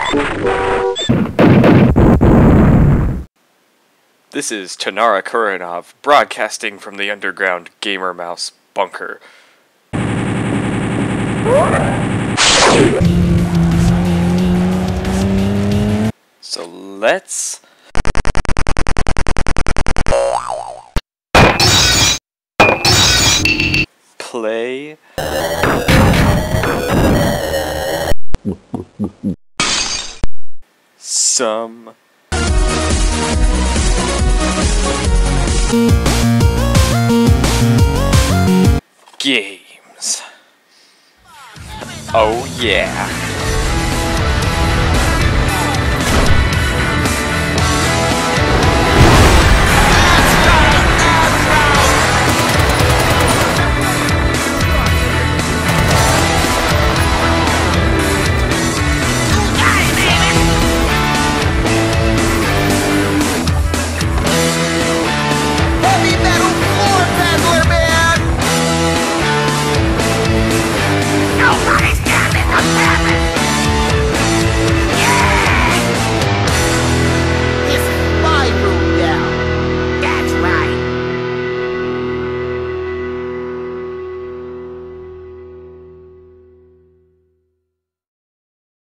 This is Tanara Kuranov, broadcasting from the underground Gamer Mouse bunker. So let's play some games. Oh yeah.